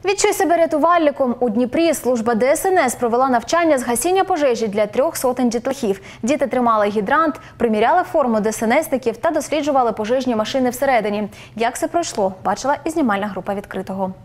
Відчуй себе рятувальником. У Дніпрі служба ДСНС провела навчання з гасіння пожежі для 300 дітлахів. Діти тримали гідрант, приміряли форму ДСНСників та досліджували пожежні машини всередині. Як це пройшло, бачила і знімальна група «Відкритого».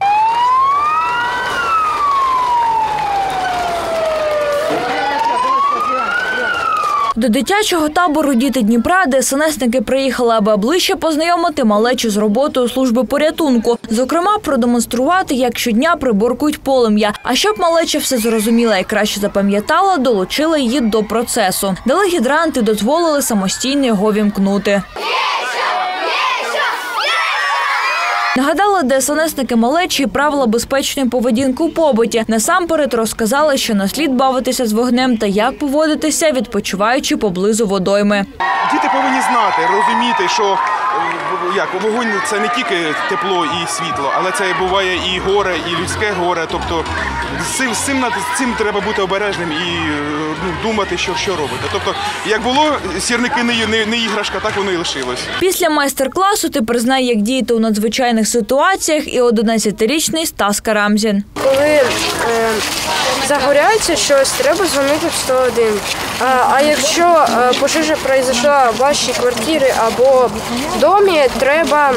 До дитячого табору «Діти Дніпра» ДСНСники приїхали, аби ближче познайомити малечу з роботою служби порятунку. Зокрема, продемонструвати, як щодня приборкують полум'я. А щоб малеча все зрозуміла і краще запам'ятала, долучили її до процесу. Дали гідрант і дозволили самостійно його вімкнути. Нагадали ДСНСники малечі правила безпечної поведінки у побуті. Насамперед розказали, що не слід бавитися з вогнем та як поводитися, відпочиваючи поблизу водойми. Діти повинні знати, розуміти, що вогонь – це не тільки тепло і світло, але це буває і горе, і людське горе. Тобто з цим треба бути обережним і думати, що робити. Тобто, як було, сірники не іграшка, так воно і лишилось. Після майстер-класу тепер знає, як діяти у надзвичайних ситуаціях і 11-річний Стас Карамзін. Коли загоряється щось, треба дзвонити в 101. А якщо пожежа пройшла в вашій квартирі або домі, треба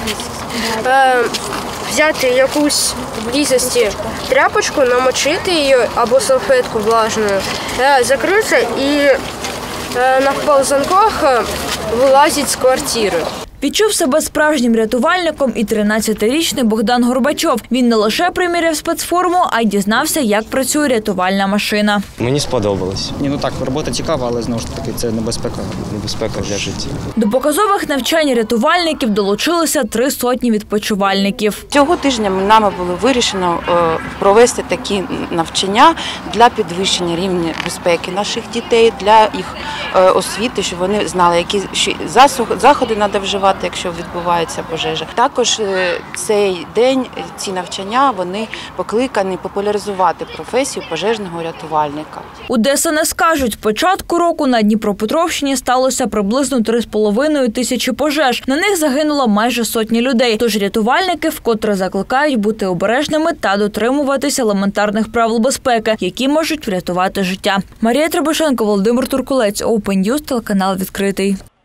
взяти якусь близості тряпочку, намочити її або салфетку влажною, закрити і на ползанках вилазить з квартири. Відчув себе справжнім рятувальником і 13-річний Богдан Горбачов. Він не лише приміряв спецформу, а й дізнався, як працює рятувальна машина. Мені сподобалось. Робота цікава, але знову ж таки це небезпека. Небезпека для життя. До показових навчань рятувальників долучилися 300 відпочивальників. Цього тижня нами було вирішено провести такі навчання для підвищення рівня безпеки наших дітей, для їх освіти, щоб вони знали, які заходи треба вживати, якщо відбувається пожежа. Також цей день, ці навчання, вони покликані популяризувати професію пожежного рятувальника. У ДСНС кажуть, з початку року на Дніпропетровщині сталося приблизно 3,5 тисячі пожеж. На них загинуло майже сотні людей. Тож рятувальники вкотре закликають бути обережними та дотримуватися елементарних правил безпеки, які можуть врятувати життя. Марія Требушенко, Володимир Туркулець, Open News, телеканал «Відкритий».